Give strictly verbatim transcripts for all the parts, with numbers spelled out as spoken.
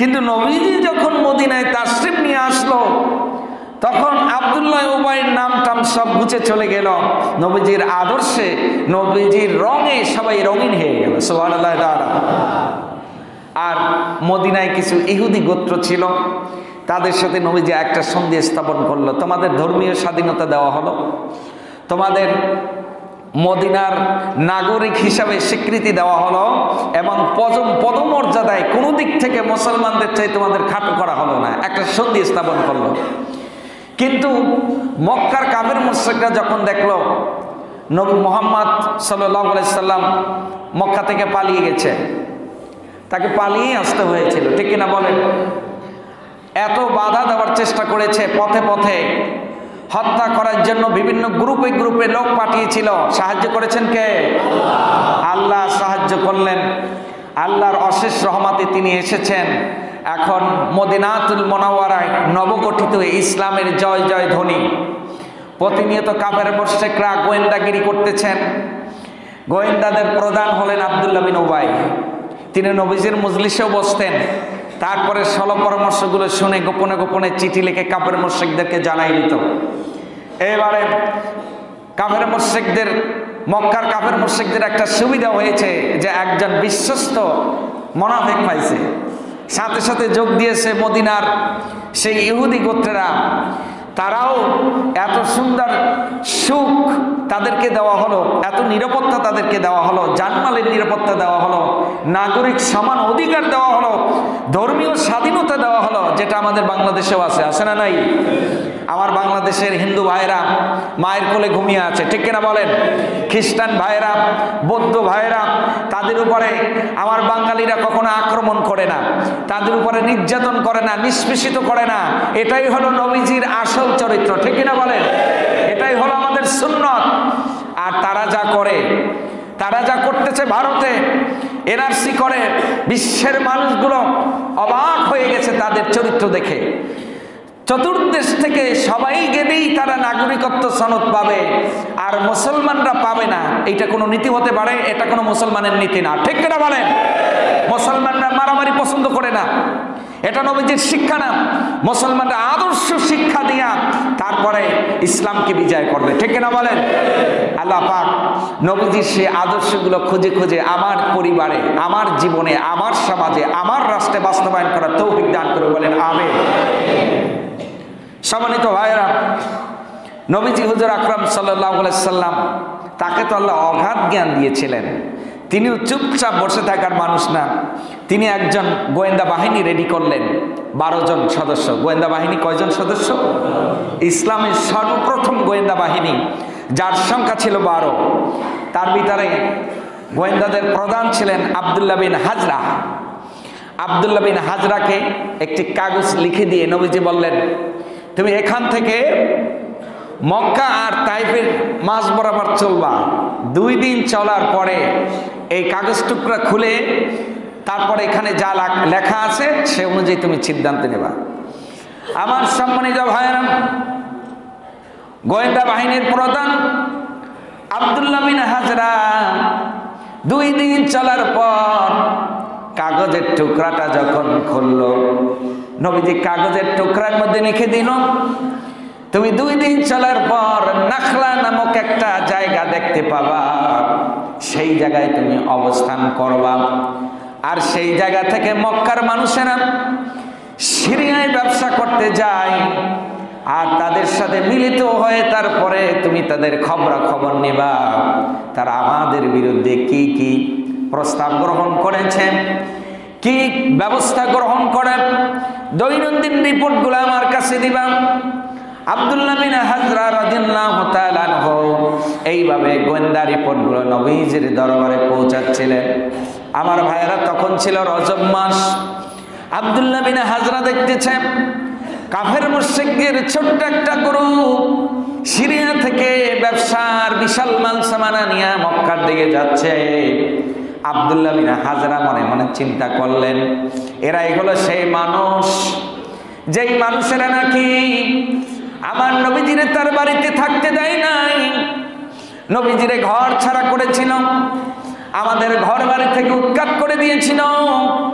কিন্তু নবীজি যখন মদিনায় তাশরিফ নিয়ে আসলো তখন আব্দুল্লাহ উবাইর নাম টাম সব গুছে চলে গেল। নবীজির আদর্শে, নবীজির রঙে সবাই রঙিন হয়ে গেল। সুবহানাল্লাহ তাআলা। আর মদিনায় কিছু ইহুদি গোত্র ছিল, তাদের সাথে নবীজি একটা সন্ধি স্থাপন করলো। তোমাদের ধর্মীয় স্বাধীনতা দেওয়া হলো, তোমাদের মদিনার নাগরিক হিসাবে স্বীকৃতি দেওয়া হলো, এবং পদম পদমর্যাদায় কোনো দিক থেকে মুসলমানদের চাই তোমাদের খাটো করা হলো না, একটা সন্ধি স্থাপন করলো। কিন্তু মক্কার কাফের মুশরিকরা যখন দেখলো নবী মুহাম্মদ সাল্লাল্লাহু আলাইহি সাল্লাম মক্কা থেকে পালিয়ে গেছে, তাকে পালিয়ে আসতে হয়েছিল, ঠিক কিনা বলেন? এত বাধা দেওয়ার চেষ্টা করেছে, পথে পথে হত্যা করার জন্য বিভিন্ন গ্রুপে গ্রুপে লোক পাঠিয়েছিল। সাহায্য করেছেন কে? আল্লাহ সাহায্য করলেন। আল্লাহর অশেষ রহমতে তিনি এসেছেন। এখন মদিনাতুল মুনাওয়ারায় নবগঠিত ইসলামের জয় জয় ধ্বনি। প্রতিনিয়ত কাফের মুশরিকরা গোয়েন্দাগিরি করতেছেন। গোয়েন্দাদের প্রধান হলেন আব্দুল্লাহ বিন উবাই। তিনি নবীজির মজলিসেও বসতেন, তারপরে সল পরামর্শগুলো শুনে গোপনে গোপনে চিঠি লিখে কাফের মুশরিকদেরকে জানাই দিত। এবারে কাফের মুশরিকদের, মক্কার কাফের মুশরিকদের একটা সুবিধা হয়েছে যে একজন বিশ্বস্ত মুনাফিক পাইছে, সাথে সাথে যোগ দিয়েছে মদিনার সেই ইহুদি গোত্রেরা। তারাও এত সুন্দর সুখ তাদেরকে দেওয়া হলো, এত নিরাপত্তা তাদেরকে দেওয়া হলো, জানমালের নিরাপত্তা দেওয়া হলো, নাগরিক সমান অধিকার দেওয়া হলো, ধর্মীয় স্বাধীনতা দেওয়া হলো, যেটা আমাদের বাংলাদেশেও আছে, আছে না নাই? আমার বাংলাদেশের হিন্দু ভাইরা মায়ের কোলে ঘুমিয়ে আছে, ঠিক কিনা বলেন? খ্রিস্টান ভাইরা, বৌদ্ধ ভাইরা, তাদের উপরে আমার বাঙালিরা কখনো আক্রমণ করে না, তাদের উপরে নির্যাতন করে না, নিষ্পেষিত করে না। এটাই হলো নবীজির আসল চরিত্র, ঠিক কিনা বলেন? এটাই হলো আমাদের সুন্নত। আর তারা যা করে, তারা যা করতেছে ভারতে এনআরসি করে, বিশ্বের মানুষগুলো অবাক হয়ে গেছে তাদের চরিত্র দেখে। চতুর্দেশ থেকে সবাই গেলেই তারা নাগরিকত্ব সনদ পাবে, আর মুসলমানরা পাবে না। এইটা কোনো নীতি হতে পারে? এটা কোনো মুসলমানের নীতি না, ঠিক কিনা বলেন? মুসলমানরা মারামারি পছন্দ করে না, এটা নবীজির শিক্ষা না। মুসলমানরা আদর্শ শিক্ষা দিয়া তারপরে ইসলামকে বিজয় করবে, ঠিক কিনা বলেন? আল্লাহ পাক নবীজির সেই আদর্শগুলো খুঁজে খুঁজে আমার পরিবারে, আমার জীবনে, আমার সমাজে, আমার রাষ্ট্রে বাস্তবায়ন করার তৌফিক দান করে, বলেন আমিন। সম্মানিত ভাইরা, নবীজি হুজুর আকরাম সাল্লাল্লাহু আলাইহি সাল্লাম, তাকে তো আল্লাহ অগাধ জ্ঞান দিয়েছিলেন। তিনিও চুপচাপ বসে থাকার মানুষ না। তিনি একজন গোয়েন্দা বাহিনী রেডি করলেন, বারো জন সদস্য। গোয়েন্দা বাহিনী কয়জন সদস্য? ইসলামের সর্বপ্রথম গোয়েন্দা বাহিনী, যার সংখ্যা ছিল বারো। তার ভিতরে গোয়েন্দাদের প্রধান ছিলেন আব্দুল্লাহ বিন হাজরা। আব্দুল্লাহ বিন হাজরাকে একটি কাগজ লিখে দিয়ে নবীজি বললেন, তুমি এখান থেকে মক্কা আর তাইফের মাঝ বরাবর চলবা। দুই দিন চলার পরে এই কাগজ টুকরা খুলে তারপরে এখানে যা লেখা আছে সে অনুযায়ী তুমি সিদ্ধান্ত নেবা। আমার সম্মানিত ভাইয়েরা, গোয়েন্দা বাহিনীর প্রধান আব্দুল্লাহ বিন হাজরা দুই দিন চলার পর কাগজের টুকরাটা যখন খুললো, নবীজি কাগজের টুকরার মধ্যে লিখে দিল, তুমি দুই দিন চলার পর নাখলা নামক একটা জায়গা দেখতে পাবা, সেই জায়গায় তুমি অবস্থান করবা। আর সেই জায়গা থেকে মক্কার মানুষেরা সিরিয়ায় ব্যবসা করতে যায়, আর তাদের সাথে মিলিত হয়ে তারপরে তুমি তাদের খবরা খবর নেবা, তারা আমাদের বিরুদ্ধে কি কি প্রস্তাব গ্রহণ করেছে, কি ব্যবস্থা গ্রহণ করে, দৈনন্দিন রিপোর্টগুলো আমার কাছে দিবা। আব্দুল্লাহ বিন হাজরা রাদিয়াল্লাহু তাআলা আনহু এইভাবে গোয়েন্দা রিপোর্টগুলো নবীজির দরবারে পৌঁছাচ্ছিলেন। আমার ভাইয়েরা, তখন ছিল রজব মাস। আব্দুল্লাহ বিন হাজরা দেখতেছেন কাফের মুশরিকদের ছোট্ট একটা গ্রুপ সিরিয়া থেকে ব্যবসার বিশাল মাল সামানা নিয়ে মক্কার দিকে যাচ্ছে। আব্দুল্লাহ বিন হাজরা মনে মনে চিন্তা করলেন, এরা এগুলো সেই মানুষ, যেই মানুষেরা নাকি আমার নবীজিরে তার বাড়িতে থাকতে দেয় নাই, নবীজিরে ঘর ছাড়া করেছিল, আমাদের ঘর বাড়ি থেকে উৎখাত করে দিয়েছিল।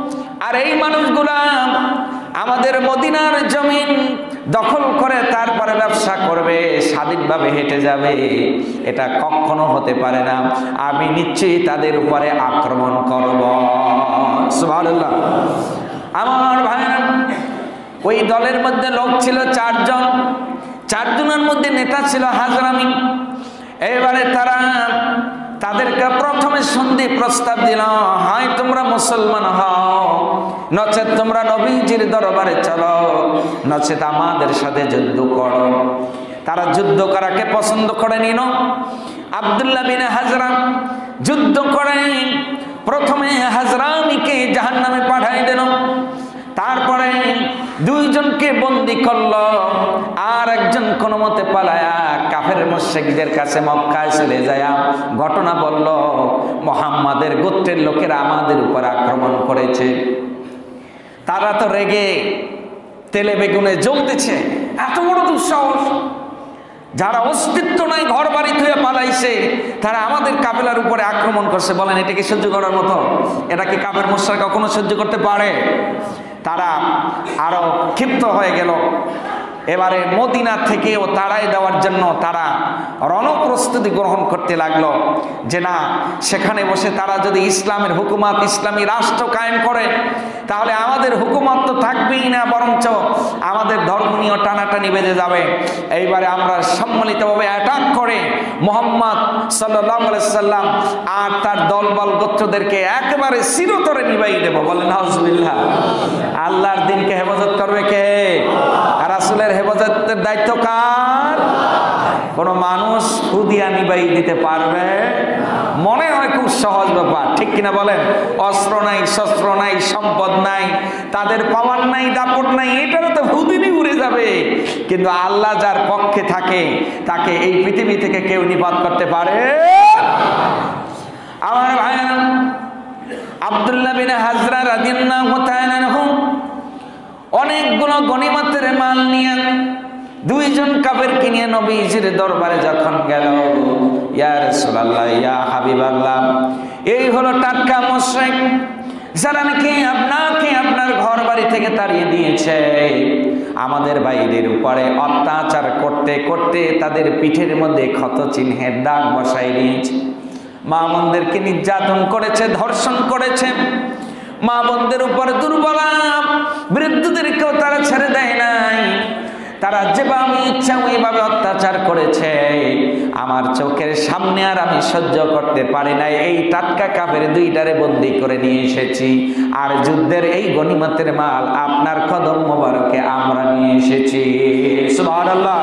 আর এই মানুষগুলা আমাদের মদিনার জমিন দখল করে তারপরে ব্যবসা করবে, স্বাধীনভাবে হেঁটে যাবে, এটা কখনো হতে পারে না। আমি নিশ্চয়ই তাদের উপরে আক্রমণ করব। সুবহানাল্লাহ। আমার ভাইরা, ওই দলের মধ্যে লোক ছিল চারজন, চারজনের মধ্যে নেতা ছিল হাজরামি। এবারে তারা তাদেরকে প্রথমে সন্ধি প্রস্তাব দিল, হয় তোমরা মুসলমান হও, নচেত তোমরা নবীজির দরবারে চলো, নচেত আমাদের সাথে যুদ্ধ করো। তারা যুদ্ধ করাকে পছন্দ করে নিল। আব্দুল্লাহ বিন হাজরাম যুদ্ধ করে প্রথমে হাজরামিকে জাহান্নামে পাঠাই দিল, তারপরে দুইজনকে বন্দি করলো, আর একজন কোনো মতে পালায়া কাফের মুশরিকদের কাছে মক্কায় চলে যায় ঘটনা বলল, মুহাম্মাদের গোত্রের লোকেরা আমাদের উপর আক্রমণ করেছে। তারা তো রেগে তেলে বেগুনে জ্বলতেছে, এত বড় দুঃসাহস, যারা অস্তিত্ব নাই ঘর বাড়ি থেকে পালাইছে তারা আমাদের কাফেলার উপরে আক্রমণ করছে। বলেন এটা কি সহ্য করার মতো? এটা কি কাফের মুশরিক কখনো সহ্য করতে পারে? তারা আরো ক্ষিপ্ত হয়ে গেল। এবারে মদিনা থেকেও তাড়াই দেওয়ার জন্য তারা রণপ্রস্তুতি গ্রহণ করতে লাগলো, যে না, সেখানে বসে তারা যদি ইসলামের হুকুমত, ইসলামী রাষ্ট্র কায়েম করে তাহলে আমাদের হুকুমত তো থাকবেই না, বরঞ্চ আমাদের ধর্মীয় টানাটানি বেঁধে যাবে। এইবারে আমরা সম্মিলিতভাবে অ্যাটাক করে মুহাম্মদ সাল্লাল্লাহু আলাইহি সাল্লাম আর তার দলবল গোত্রদেরকে একেবারে চিরতরে নিবাইয়ে দেব। বলেন নাউজুবিল্লাহ। আল্লাহর দিনকে হেফাজত করবে কে? রাসূলের হেফাজতের দায়িত্ব কার? কোন মানুষ হুদিয়া নিবাই দিতে পারবে? মনে হয় খুব সহজ ব্যাপার, ঠিক কিনা বলেন? অস্ত্র নাই, শস্ত্র নাই, সম্পদ নাই, তাদের পাওয়ার নাই, দাপট নাই, এটারও তো হুদিনি উড়ে যাবে। কিন্তু আল্লাহ যার পক্ষে থাকে তাকে এই পৃথিবী থেকে কেউ নিপাত করতে পারে? আমার ভাইরা, আব্দুল্লাহ বিন হাজরা রাদিয়াল্লাহু তাআলা আনহু অনেকগুলো গনিমতের মাল নিয়ে দুইজন কাফেরকে নিয়ে নবীজির দরবারে যখন গেল, ইয়া রাসূলুল্লাহ, ইয়া হাবিবাল্লাহ, এই হলো টাটকা মুশরিক যারা নাকি আপনাকে আপনার ঘর বাড়ি থেকে তাড়িয়ে দিয়েছে, আমাদের ভাইদের উপরে অত্যাচার করতে করতে তাদের পিঠের মধ্যে ক্ষত চিহ্নের দাগ বসাই দিয়েছে, মা বোনদেরকে নির্যাতন করেছে, ধর্ষণ করেছে, মা বোনদের উপর দুর্বলা বৃদ্ধদেরকেও তারা ছেড়ে দেয় নাই, তারা যেভাবে ইচ্ছা ওইভাবে অত্যাচার করেছে। আমার চোখের সামনে আর আমি সহ্য করতে পারি নাই, এই টাটকা কাফের দুইটারে বন্দী করে নিয়ে এসেছি, আর যুদ্ধের এই গনিমতের মাল আপনার কদম মোবারকে আমরা নিয়ে এসেছি। সুবহানাল্লাহ।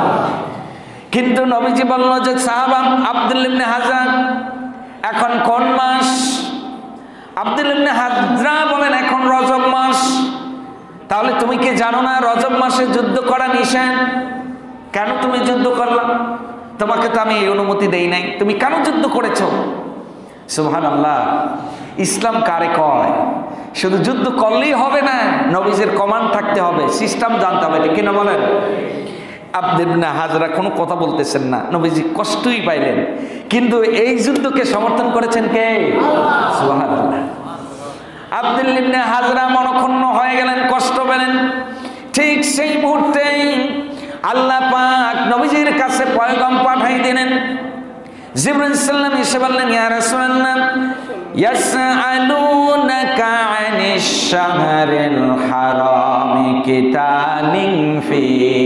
কিন্তু নবীজি বলল যে সাহাবা আব্দুল্লাহ ইবনে হাজরা, এখন কোন মাস? আব্দুল্লাহ ইবনে হাজরা বলেন এখন রজব মাস। তাহলে তুমি কি জানো না রজব মাসে যুদ্ধ করা নিষেধ? কেন তুমি যুদ্ধ করলা? তোমাকে তো আমি এই অনুমতি দেই নাই, তুমি কেন যুদ্ধ করেছো? সুবহানাল্লাহ। ইসলাম কারে কয়? শুধু যুদ্ধ করলেই হবে না, নবীজির কমান্ড থাকতে হবে, সিস্টেম জানতে হবে, ঠিক কিনা বলেন? আব্দুল্লাহ ইবনে হাজরা কোনো কথা বলতেছেন না, নবীজি কষ্টই পাইলেন, কিন্তু এই যুদ্ধকে সমর্থন করেছেন কে? সুবহানাল্লাহ। আব্দুল্লাহ ইবনে হাজরা মনক্ষুণ্ণ হয়ে গেলেন, কষ্ট পেলেন। ঠিক সেই মুহূর্তে আল্লাহ পাক নবীজির কাছে পয়গাম পাঠাই দিলেন। জিবরাইল সাল্লাম এসে বললেন, ইয়া রাসূলুল্লাহ, ইয়াসআলুনাকা আনিশ শাহরিল হারাম কিতালিন ফি।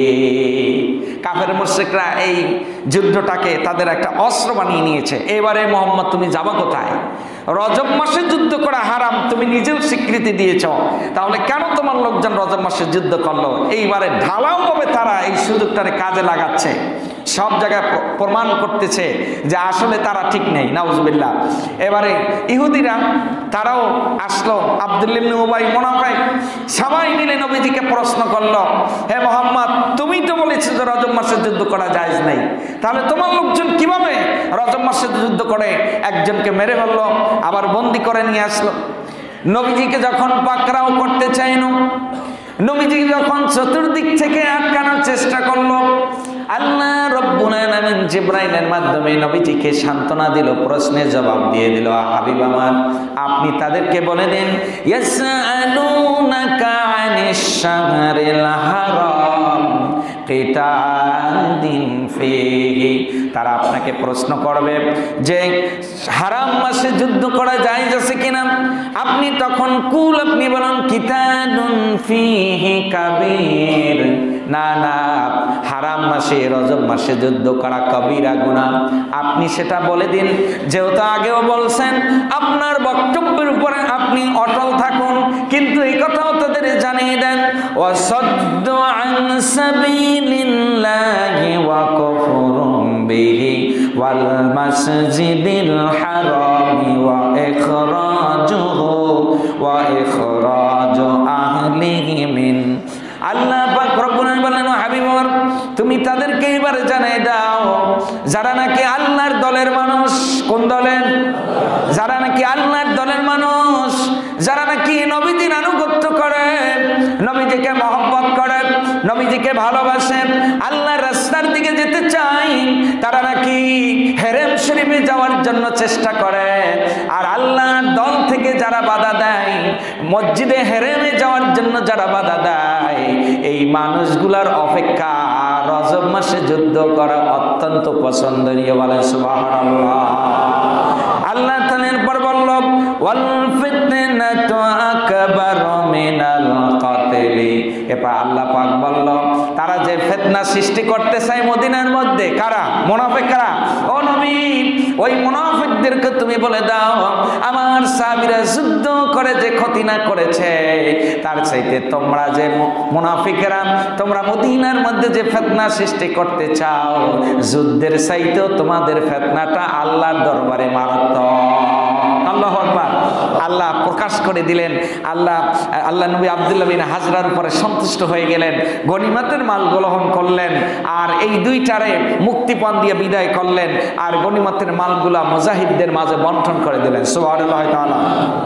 কাফের মুশরিকরা এই যুদ্ধটাকে তাদের একটা অস্ত্র বানিয়ে নিয়েছে। এবারে মুহাম্মদ তুমি যাবা কোথায়? রজব মাসে যুদ্ধ করা হারাম, তুমি নিজেও স্বীকৃতি দিয়েছ, তাহলে কেন তোমার লোকজন রজব মাসে যুদ্ধ করলো? এইবারে ঢালাও ভাবে তারা এই সুযোগটারে কাজে লাগাচ্ছে, সব জায়গায় প্রমাণ করতেছে যে আসলে তারা ঠিক নেই। নাউজুবিল্লাহ। এবারে ইহুদিরা তারাও আসলো, আব্দুল্লাহ ইবনে উবাই, মুনাফিক সবাই মিলে নবীজিকে প্রশ্ন করলো, হে মুহাম্মদ, তুমি তো বলেছো যে রজব মাসে যুদ্ধ করা জায়েজ নাই, তাহলে তোমার লোকজন কিভাবে রজব মাসে যুদ্ধ করে একজনকে মেরে ফেললো, আবার বন্দি করে নিয়ে আসলো? নবীজিকে যখন পাকড়াও করতে চাইল, নবীজি যখন চতুর্দিক থেকে আটকানোর চেষ্টা করলো, আল্লাহ রব্বুল আলামিন জিবরাইলের মাধ্যমে নবীজিকে সান্ত্বনা দিল, প্রশ্নের জবাব দিয়ে দিল। হাবিব আমার, আপনি তাদেরকে বলে দেন, ইয়াসআলুনাকা আনিশ শাহরিল হারাম কিতালিন ফীহি, তারা আপনাকে প্রশ্ন করবে যে হারাম মাসে যুদ্ধ করা জায়েজ আছে কিনা। আপনি তখন কুল আপনি বলেন কিতালুন ফীহি কাবীর, না না, হারাম মাসে রজব মাসে যুদ্ধ করা কবিরা গুনাহ। আপনি সেটা বলে দিন, যেহেতু আগেও বলছেন আপনার বক্তব্যের উপরে আপনি অটল থাকুন, কিন্তু এই কথাও তাদের জানিয়ে দেন, ওয়াসাদ্দু আন সাবিলিল্লাহি ওয়া কুফরুম বিহি ওয়াল মাসজিদিল হারামি ওয়া ইখরাজুহু ওয়া ইখরাজু আহলিহি মিন। আল্লাহ পাক রব্বুল আলামিন বলেন, হাবিব তুমি তাদেরকে এবারে জানিয়ে দাও যারা নাকি আল্লাহর দলের মানুষ। কোন দলের? যারা নাকি আল্লাহর দলের মানুষ, যারা নাকি নবীজির আনুগত্য করে, নবীজিকে মহব্বত করে, নবীজিকে ভালোবাসেন, আল্লাহর রাস্তার দিকে যেতে চাই, তারা নাকি হেরেম শরীফে যাওয়ার জন্য চেষ্টা করে। আর আল্লাহর দল থেকে যারা বাধা দেয়, মসজিদে হেরেমে যাওয়ার জন্য যারা বাধা দেয়, এই মানুষগুলার অপেক্ষা রজব মাসে যুদ্ধ করা অত্যন্ত পছন্দনীয়। বলেন সুবহানাল্লাহ। আল্লাহ তাআলা এরপর বলল, ওয়াল ফিতনাতু আকবারু মিনাল কাতলি। এরপর আল্লাহ পাক বলল, তারা যে ফিতনা সৃষ্টি করতে চায় মদিনার মধ্যে, কারা? মুনাফিকরা। ও নবী, ওই মুনাফিকদেরকে তুমি বলে দাও, আমার সাহাবীরা যুদ্ধ করে যে ক্ষতি না করেছে, তার চাইতে তোমরা যে মুনাফিকরা তোমরা মদিনার মধ্যে যে ফিতনা সৃষ্টি করতে চাও, যুদ্ধের চাইতেও তোমাদের ফিতনাটা আল্লাহর দরবারে মারাত্মক। আল্লাহু আকবার। আল্লাহ প্রকাশ করে দিলেন। আল্লাহ আল্লাহ নবী আব্দুল্লাহ বিন হাজরার উপরে সন্তুষ্ট হয়ে গেলেন, গনিমতের মাল গ্রহণ করলেন, আর এই দুইটারে মুক্তিপণ দিয়ে বিদায় করলেন, আর গনিমতের মালগুলা মুজাহিদদের মাঝে বন্টন করে দিলেন। সুবহানাল্লাহ তাআলা।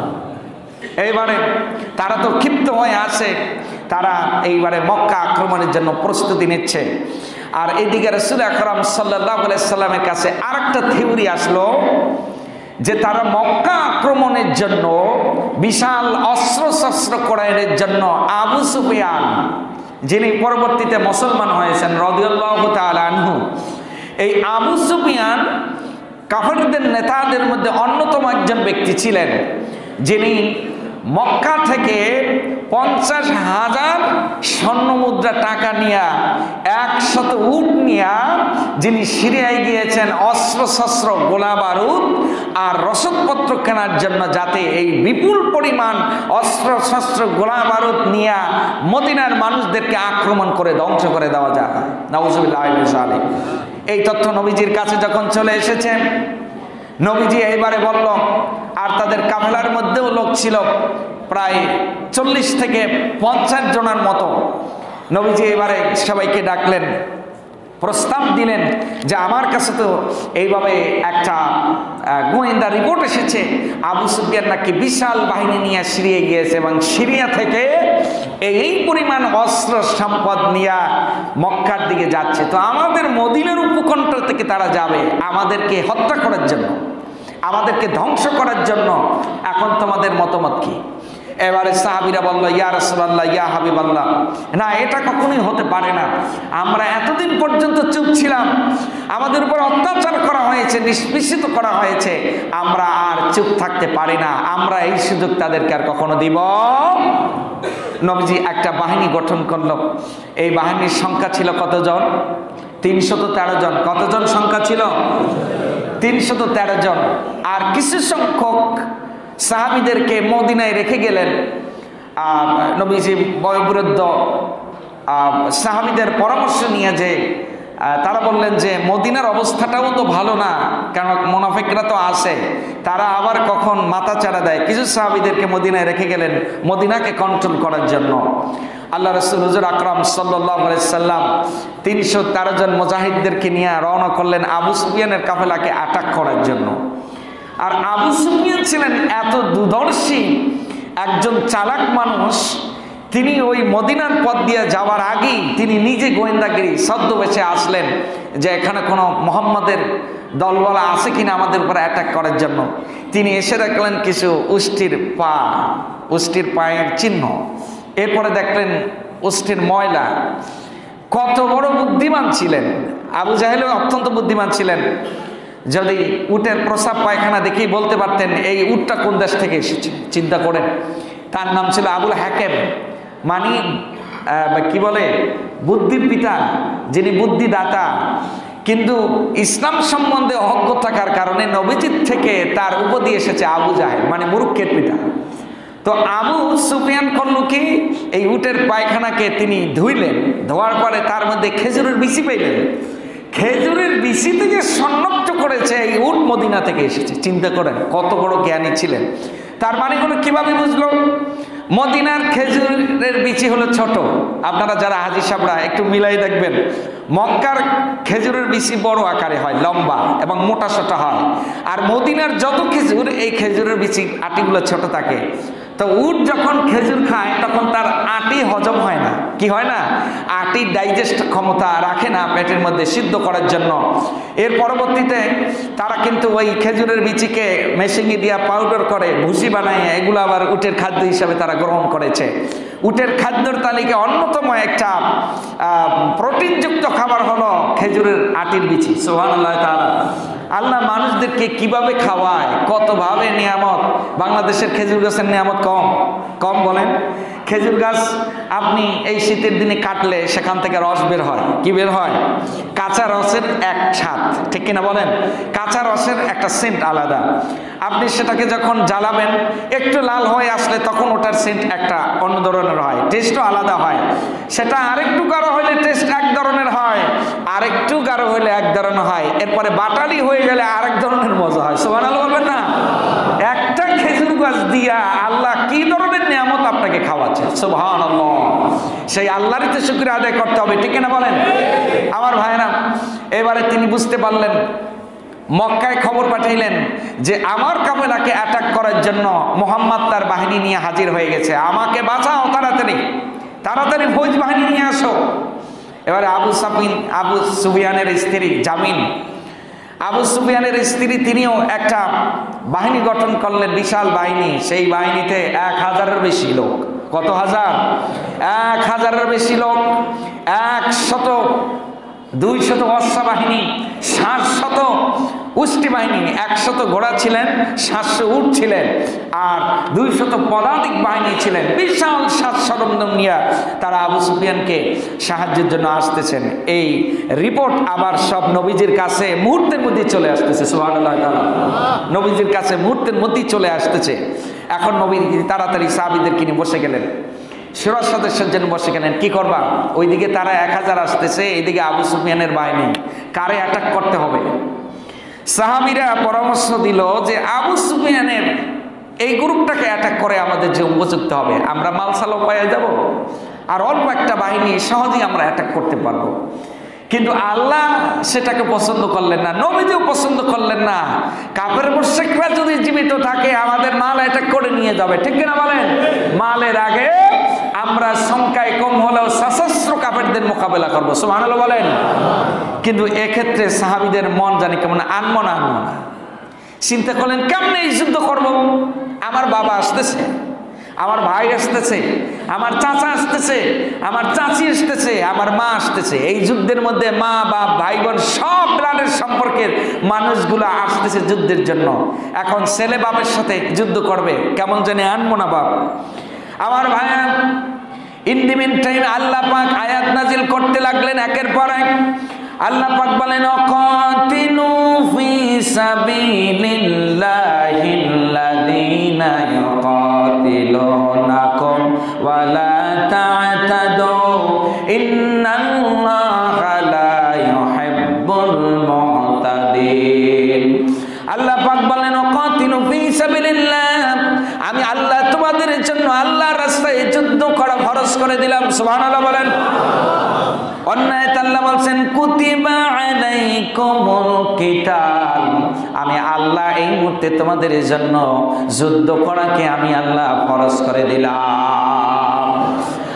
এইবারে তারা তো ক্ষিপ্ত হয়ে আছে, তারা এইবারে মক্কা আক্রমণের জন্য প্রস্তুতি নিচ্ছে। আর এইদিকে রাসূল আকরাম সাল্লাল্লাহু আলাইহি সাল্লামের কাছে আরেকটা থিওরি আসলো যে তারা মক্কা আক্রমণের জন্য বিশাল অস্ত্র শস্ত্র ক্রয়ের জন্য আবু সুফিয়ান, যিনি পরবর্তীতে মুসলমান হয়েছেন রাদিয়াল্লাহু তাআলা আনহু, এই আবু সুফিয়ান কাফেরদের নেতাদের মধ্যে অন্যতম একজন ব্যক্তি ছিলেন, যিনি মক্কা থেকে পঞ্চাশ হাজার স্বর্ণ মুদ্রা টাকা নিয়া একশত উট নিয়া যিনি সিরিয়ায় গিয়েছেন অস্ত্র শস্ত্র গোলা বারুদ আর রসদপত্র কেনার জন্য, যাতে এই বিপুল পরিমাণ অস্ত্র শস্ত্র গোলা বারুদ নিয়া মদিনার মানুষদেরকে আক্রমণ করে ধ্বংস করে দেওয়া যায়। নাউজুবিল্লাহি মিন যালিক। এই তথ্য নবীজির কাছে যখন চলে এসেছে, নবীজি এইবারে বলল, আর তাদের কাফেলার মধ্যেও লোক ছিল প্রায় চল্লিশ থেকে পঞ্চাশ জনের মতো। নবীজি এবারে সবাইকে ডাকলেন, প্রস্তাব দিলেন যে আমার কাছে তো এইভাবে একটা গোয়েন্দা রিপোর্ট এসেছে, আবু সুফিয়ান নাকি বিশাল বাহিনী নিয়ে সিরিয়া গিয়েছে এবং সিরিয়া থেকে এই পরিমাণ অস্ত্র সম্পদ নিয়ে মক্কার দিকে যাচ্ছে। তো আমাদের মদিনার উপকণ্ঠ থেকে তারা যাবে আমাদেরকে হত্যা করার জন্য, আমাদেরকে ধ্বংস করার জন্য। এখন তোমাদের মতামত কি? এবারে সাহাবীরা বলল, ইয়া রাসূলুল্লাহ, ইয়া হাবিবাল্লাহ, না, এটা কখনোই হতে পারে না। আমরা এতদিন পর্যন্ত চুপ ছিলাম, আমাদের উপর অত্যাচার করা হয়েছে, নিষ্পেষিত করা হয়েছে, আমরা আর চুপ থাকতে পারি না, আমরা এই সুযোগ তাদেরকে আর কখনো দিব। নবীজি একটা বাহিনী গঠন করল। এই বাহিনীর সংখ্যা ছিল কতজন? তিনশত তেরো জন। কতজন সংখ্যা ছিল? তিনশত তেরো জন। আর কিছু সংখ্যক সাহাবীদেরকে মদিনায় রেখে গেলেন। নবীজি বয়োবৃদ্ধ সাহাবীদের পরামর্শ নিয়ে যে তারা বললেন যে মদিনার অবস্থাটাও তো ভালো না, কারণ মুনাফিকরা তো আছে, তারা আবার কখন মাথা চাড়া দেয়। কিছু সাহাবীদেরকে মদিনায় রেখে গেলেন মদিনাকে কন্ট্রোল করার জন্য। আল্লাহ রাসূল হুজুর আকরাম সাল্লাল্লাহু আলাইহি সাল্লাম তিনশো তেরো জন মুজাহিদদেরকে নিয়ে রওনা করলেন আবু সুফিয়ানের কাফেলাকে অ্যাটাক করার জন্য। আর আবু সুফিয়ান ছিলেন এত দুর্দর্শী একজন চালাক মানুষ, তিনি ওই মদিনার পথ দিয়ে যাওয়ার আগেই তিনি নিজে গোয়েন্দাগিরি ছদ্মবেশে আসলেন যে এখানে কোনো মোহাম্মদের দলওয়ালা আছে কিনা আমাদের উপর অ্যাটাক করার জন্য। তিনি এসে দেখলেন কিছু উষ্টির পা, উষ্টির পায়ের চিহ্ন, এরপরে দেখলেন উষ্টির ময়লা। কত বড় বুদ্ধিমান ছিলেন আবু জাহেল, অত্যন্ত বুদ্ধিমান ছিলেন। যদি উটের প্রসাব পায়খানা দেখেই বলতে পারতেন এই উটটা কোন দেশ থেকে এসেছে। চিন্তা করেন, তার নাম ছিল আবুল হাকেম, মানে কি বলে বুদ্ধির পিতা, যিনি বুদ্ধিদাতা। কিন্তু ইসলাম সম্বন্ধে অজ্ঞ থাকার কারণে নবীজির থেকে তার উপাধি এসেছে আবু জাহেল, মানে মূর্খের পিতা। তো আবু সুফিয়ান করলো কি, এই উটের পায়খানাকে তিনি ধুইলেন, ধোয়ার পরে তার মধ্যে খেজুরের বিচি পাইলেন। খেজুরের বিচি থেকে শনাক্ত করেছে এই উট মদিনা থেকে এসেছে। চিন্তা করেন কত বড় জ্ঞানী ছিলেন। তার মানে হলো কিভাবে বুঝলো? মদিনার খেজুরের বিচি হলো ছোট। আপনারা যারা হাজি সাহেবরা একটু মিলাই দেখবেন, মক্কার খেজুরের বিচি বড় আকারে হয়, লম্বা এবং মোটা সোটা হয়। আর মদিনার যত খেজুর, এই খেজুরের বিচি আটিগুলো ছোট থাকে। তো উট যখন খেজুর খায় তখন তার আটি হজম হয় না। কি হয় না? আটি ডাইজেস্ট ক্ষমতা রাখে না পেটের মধ্যে সিদ্ধ করার জন্য। এর পরবর্তীতে তারা কিন্তু ওই খেজুরের বিচিকে মেশিনে দিয়া পাউডার করে ভুসি বানায়, এগুলো আবার উটের খাদ্য হিসাবে তারা গ্রহণ করেছে। উটের খাদ্যের তালিকায় অন্যতম একটা প্রোটিনযুক্ত খাবার হলো খেজুরের আটির বিচি। সুবহানাল্লাহ তাআলা। আল্লাহ মানুষদেরকে কিভাবে খাওয়ায়, কতভাবে নিয়ামত। বাংলাদেশের খেজুর গাছের নিয়ামত কম কম বলেন? খেজুর গাছ আপনি এই শীতের দিনে কাটলে সেখান থেকে রস বের হয়। কি বের হয়? কাঁচা রসের এক স্বাদ, ঠিক কিনা বলেন? কাঁচা রসের একটা সেন্ট আলাদা। আপনি সেটাকে যখন জ্বালাবেন একটু লাল হয়ে আসলে তখন ওটার সেন্ট একটা অন্য ধরনের হয়, টেস্টও আলাদা হয়। সেটা আরেকটু গাঢ় হলে টেস্ট এক ধরনের হয়, আরেকটু গাঢ় হলে এক ধরনের হয়, এরপরে বাটালি হয়ে গেলে আরেক ধরনের মজা হয়। সুবহানাল্লাহ বলবেন না? একটা খেজুর গাছ দিয়া আল্লাহ কি ধরনের নিয়ামত আপনাকে খাওয়াচ্ছে। সুবহানাল্লাহ। সেই আল্লাহরই তো শুকরিয়া আদায় করতে হবে, ঠিক কিনা বলেন? আমার ভাইরা, এবারে তিনি বুঝতে পারলেন, মক্কায় খবর পাঠাইলেন যে আমার কাফেলাকে অ্যাটাক করার জন্য মুহাম্মদ তার বাহিনী নিয়ে হাজির হয়ে গেছে, আমাকে বাঁচাও, তাড়াতাড়ি তাড়াতাড়ি ফৌজ বাহিনী নিয়ে আসো। এবারে আবু সাফিন, আবু সুফিয়ানের স্ত্রী জামিন, আবু সুফিয়ানের স্ত্রী, তিনিও একটা বাহিনী গঠন করলেন, বিশাল বাহিনী। সেই বাহিনীতে এক হাজারের বেশি লোক। কত হাজার? এক হাজারের বেশি লোক, একশত দুই শত অশ্ব বাহিনী, ষাট শত উষ্টি বাহিনী, একশত ঘোড়া ছিলেন, সাতশো উট ছিলেন, আর দুই শত পদাতিক বাহিনী ছিলেন। বিশাল সাত সরঞ্জাম নিয়ে তারা আবু সুফিয়ানকে সাহায্যের জন্য আসতেছেন। এই রিপোর্ট আবার সব নবীজির কাছে মুহূর্তের মধ্যে চলে আসতেছে। সুবহানাল্লাহ তাআলা। নবীজির কাছে মুহূর্তের মধ্যেই চলে আসতেছে। এখন নবী তাড়াতাড়ি সাহাবীদেরকে নিয়ে বসে গেলেন, সুরাজ সদস্যের জন্য বসে গেলেন। কি করবা? ওইদিকে তারা এক হাজার আসতেছে, এইদিকে আবু সুফিয়ানের বাহিনী, কারে অ্যাটাক করতে হবে? সাহাবীরা পরামর্শ দিল যে আবু সুফিয়ানের এই গ্রুপটাকে অ্যাটাক করে আমাদের যে উপযুক্ত হবে, আমরা মালসালো পায়ে যাব, আর অল্প একটা বাহিনী সহজেই আমরা অ্যাটাক করতে পারবো। কিন্তু আল্লাহ সেটাকে পছন্দ করলেন না, নবীজিও পছন্দ করলেন না। কাফের মুশরিকরা যদি জীবিত থাকে আমাদের মাল অ্যাটাক করে নিয়ে যাবে, ঠিক কিনা বলেন? মালের আগে আমরা সংখ্যায় কম হলেও সশস্ত্র কাফেরদের মোকাবেলা করবো। সুবহানাল্লাহ বলেন। কিন্তু এক্ষেত্রে সাহাবীদের মন জানি কেমন, আনমো না আনমো না। চিন্তা করলেন কেমনে এই যুদ্ধ করবো? আমার বাবা আসতেছে, আমার ভাই আসতেছে, আমার চাচা আসতেছে, আমার চাচি আসতেছে, আমার মা আসতেছে। এই যুদ্ধের মধ্যে মা বাপ ভাই বোন সব প্রাণের সম্পর্কের মানুষগুলো আসতেছে যুদ্ধের জন্য। এখন ছেলে বাপের সাথে যুদ্ধ করবে, কেমন জানি আনবো না বাপ। আমার ভাইয়া, ইন দি মিন টাইম আল্লাহ পাক আয়াত নাজিল করতে লাগলেন একের পর এক। আল্লাহ পাক বলেন, অকাতিলু ফি সাবিলিল্লাহিল্লাযীনা ইউকাতিলুনাকুম ওয়া লা তা'তাদু ইন্নাল্লাহা লা ইউহিব্বুল মু'তাদিন। আল্লাহ পাক বলেন, অকাতিলু ফি সাবিলিল্লাহ, আমি আল্লাহ তোমাদের জন্য আল্লাহর রাস্তায় যুদ্ধ করা ফরজ করে দিলাম। সুবহানাল্লাহ বলেন। অন্যায় আল্লাহ বলছেন, কুতিবা আলাইকুমুল কিতাল, আমি আল্লাহ এই মুহূর্তে তোমাদের জন্য যুদ্ধ করাকে আমি আল্লাহ ফরজ করে দিলাম।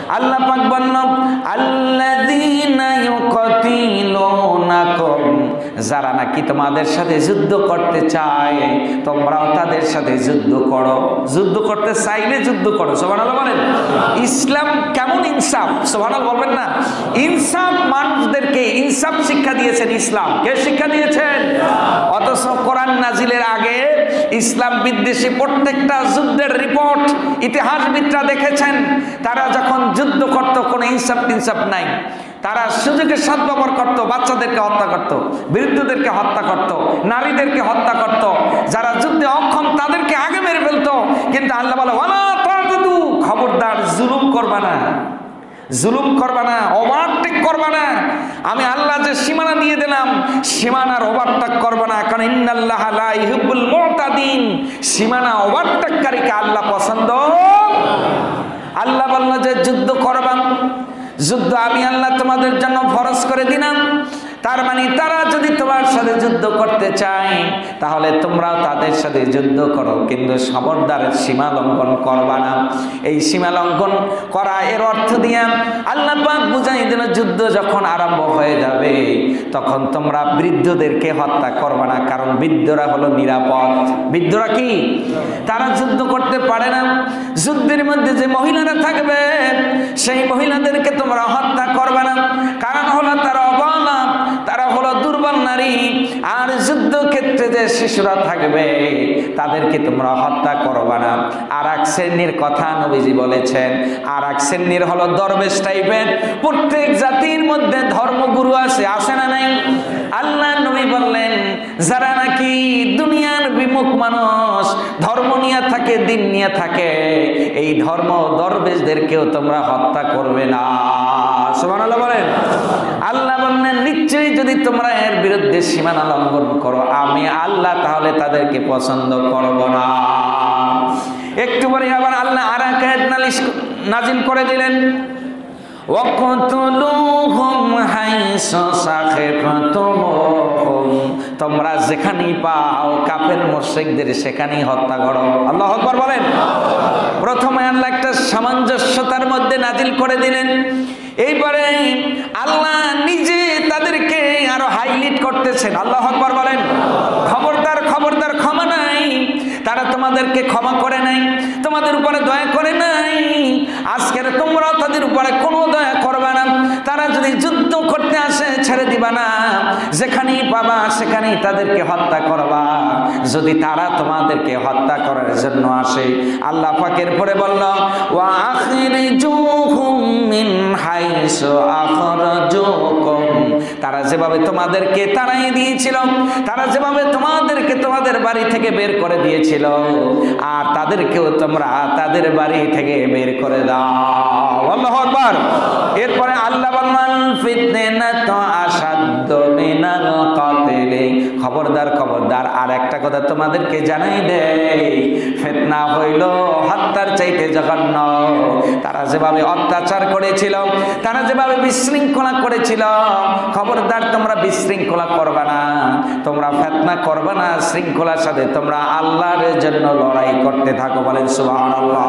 যারা নাকি তোমাদের সাথে যুদ্ধ করতে চায় তোমরাও তাদের সাথে যুদ্ধ করো। যুদ্ধ করতে চাইলে যুদ্ধ করো। সুবহানাল্লাহ বলেন। ইসলাম কেমন ইনসাফ, সুবহানাল্লাহ বলবেন না? ইনসাফ, মানুষদেরকে ইনসাফ শিক্ষা দিয়েছেন ইসলাম। কে শিক্ষা দিয়েছেন? অথচ কোরআন নাজিলের আগে ইসলাম বিদ্বেষী প্রত্যেকটা যুদ্ধের রিপোর্ট ইতিহাসবিদরা দেখেছেন। তারা যখন যুদ্ধ করত কোনো ইনসাফ টিনসাফ নাই। তারা সুযোগের সদ্ব্যবহার করত, বাচ্চাদেরকে হত্যা করত, বৃদ্ধদেরকে হত্যা করত, নারীদেরকে হত্যা করত, যারা যুদ্ধে অক্ষম তাদেরকে আগে মেরে ফেলতো। কিন্তু আল্লাহ বলে ওয়ালা তা'তাদু, খবরদার জুলুম করবা না, জুলুম করবা না, ওভারটেক করবা না। আমি আল্লাহ যে সীমানা দিয়ে দিলাম সীমানার ওভারটেক করবা না, কারণ ইন্নাল্লাহা লা ইউহিব্বুল মু'তাদিন, সীমানা ওভারটেককারীকে আল্লাহ পছন্দ। আল্লাহ বলল যে যুদ্ধ করবা, যুদ্ধ আমি আল্লাহ তোমাদের জন্য ফরজ করে দিলাম। তার মানে তারা যদি তোমার সাথে যুদ্ধ করতে চায় তাহলে তোমরাও তাদের সাথে যুদ্ধ করো, কিন্তু খবরদার সীমা লঙ্ঘন করবা না। এই সীমা লঙ্ঘন করা এর অর্থ দিয়ে আল্লাহ পাক বুঝাই দিল যুদ্ধ যখন আরম্ভ হয়ে যাবে তখন তোমরা বৃদ্ধদেরকে হত্যা করবা না, কারণ বৃদ্ধরা হলো নিরাপদ। বৃদ্ধরা কি? তারা যুদ্ধ করতে পারে না। যুদ্ধের মধ্যে যে মহিলারা থাকবে সেই মহিলাদেরকে তোমরা হত্যা করবে না, কারণ হলো তারা অবলা, তারা হলো দুর্বল নারী। আর যুদ্ধক্ষেত্রে যে শিশুরা থাকবে তাদেরকে তোমরা হত্যা করবে না। আর এক শ্রেণীর কথা নবীজি বলেছেন, আর এক শ্রেণীর হলো দরবেশ টাইপের। প্রত্যেক জাতির মধ্যে ধর্মগুরু আছে, আছে না নাই? আল্লাহ নবী বললেন যারা নাকি দুনিয়ার বিমুখ মানুষ, ধর্ম নিয়ে থাকে, দিন নিয়ে থাকে, এই ধর্ম দরবেশদেরকেও তোমরা হত্যা করবে না। সুবহানাল্লাহ বলেন। আল্লাহ বললেন নিশ্চয়ই যদি তোমরা এর বিরুদ্ধে সীমানা লঙ্ঘন করো আমি আল্লাহ তাহলে তাদেরকে পছন্দ করব না। একটু পরে আবার আল্লাহ আর এক আয়াত নাজিল করে দিলেন, ওয়াকতুলুহুম হাইসু সাখিফতুমুহুম, তোমরা যেখানেই পাও কাফের মুশরিকদের সেখানেই হত্যা করো। আল্লাহু আকবার বলেন। প্রথমে আল্লাহ একটা সামঞ্জস্যতার মধ্যে নাজিল করে দিলেন, এইবারে আল্লাহ নিজে তাদেরকে আরো হাইলাইট করতেছেন। আল্লাহু আকবার বলেন। খবরদার খবরদার ক্ষমা নাই, তারা তোমাদেরকে ক্ষমা করে নাই, তোমাদের উপরে দয়া করে নাই, আজকের তোমরা তাদের উপরে কোনো দয়া করবে না। তারা যদি যুদ্ধ করতে আসে ছেড়ে দিবা না, যেখানেই পাবা সেখানেই তাদেরকে হত্যা করবা। যদি তারা তোমাদেরকে হত্যা করার জন্য আসে আল্লাহ পাকের পরে বলল ওয়া আখরিজুহুম মিন হাইসু আখরাজুকুম, তারা যেভাবে তোমাদেরকে তাড়াই দিয়েছিল, তারা যেভাবে তোমাদেরকে তোমাদের বাড়ি থেকে বের করে দিয়েছিল আর তাদেরকেও তোমরা তাদের বাড়ি থেকে বের করে দাও। আল্লাহু আকবার। এরপরে আল্লাহ বললেন ফিতনাতু আশাদ্দু মিনাল কাতিল, খবরদার খবরদার আর একটা কথা তোমাদেরকে জানাই দেই, ফিতনা হইল হত্যার চাইতে জঘন্য। তারা যেভাবে অত্যাচার করেছিল, তারা যেভাবে বিশৃঙ্খলা করেছিল, খবরদার তোমরা বিশৃঙ্খলা করবে না, তোমরা ফিতনা করবে না, শৃঙ্খলার সাথে তোমরা আল্লাহর জন্য লড়াই করতে থাকো। বলেন সুবহানাল্লাহ।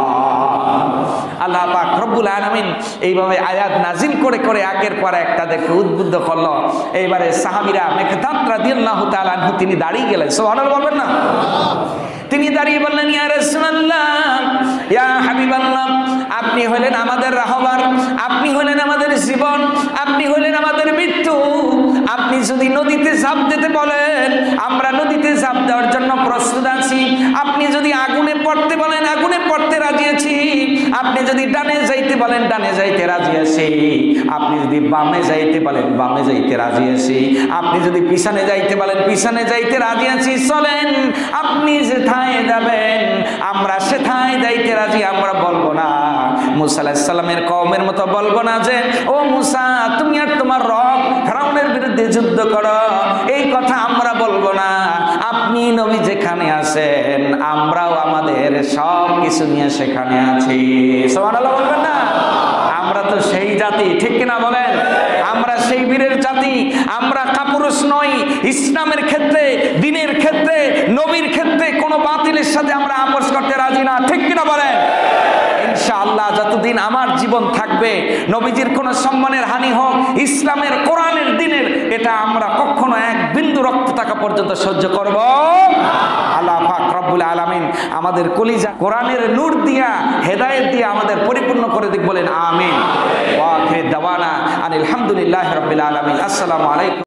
আল্লাহ পাক রব্বুল আলামিন এইভাবে আয়াত নাজিল করে করে একের পর এক তাদেরকে উদ্বুদ্ধ করলো। এইবারে সাহাবীরা মিকদাদ রাদিয়াল্লাহু তাআলা আনহু তিনি দাঁড়িয়ে গেলেন। সুবহানাল্লাহ বলবেন না? তিনি দাঁড়িয়ে বললেন ইয়া রাসূলুল্লাহ, ইয়া হাবিবাল্লাহ, আপনি হলেন আমাদের রাহবার, আপনি হলেন আমাদের জীবন, আপনি হলেন আমাদের মৃত্যু। আপনি যদি নদীতে ঝাঁপ দিতে বলেন আমরা নদীতে ঝাঁপ দেওয়ার জন্য প্রস্তুত আছি, আপনি যদি আগুনে পড়তে বলেন আগুনে পড়তে রাজি আছি, আপনি যদি ডানে যাইতে বলেন ডানে যাইতে রাজি আছি, আপনি যদি বামে যাইতে বলেন বামে যাইতে রাজি আছি, আপনি যদি পিছনে যাইতে বলেন পিছনে যাইতে রাজি আছি। চলেন, আপনি যেথায় যাবেন আমরা সেথায় যাইতে রাজি। আমরা বলবো না মুসা আলাইহিস সালামের কওমের মতো বলবো না যে ও মুসা তুমি আর তোমার রব ফিরআউনের বিরুদ্ধে যুদ্ধ করো, এই কথা আমরা বলবো না। আপনি নবী যেখানে আছেন আমরাও আমাদের সব কিছু নিয়ে সেখানে আছি। সুবহানাল্লাহ বলবেন না? আমরা তো সেই জাতি, ঠিক কিনা বলেন? আমরা সেই বীরের জাতি, আমরা কাপুরুষ নই। ইসলামের ক্ষেত্রে, দ্বীনের ক্ষেত্রে, নবীর ক্ষেত্রে কোনো বাতিলের সাথে আমরা আপোষ করতে রাজি না, ঠিক কিনা বলেন? ইনশাআল্লাহ যত যতদিন আমার জীবন থাকবে নবীজির কোনো সম্মানের হানি হোক, ইসলামের কোরআনের দিনের, এটা আমরা কখনো এক বিন্দু রক্ত থাকা পর্যন্ত সহ্য করব। আল্লাহ পাক রব্বুল আলামিন আমাদের কলিজা কোরআনের নূর দিয়া হেদায়েত দিয়া আমাদের পরিপূর্ণ করে দিক, বলেন আমিন। ওয়া আখির দাওয়ানা আনিল হামদুলিল্লাহি রাব্বিল আলামিন। আসসালামু আলাইকুম।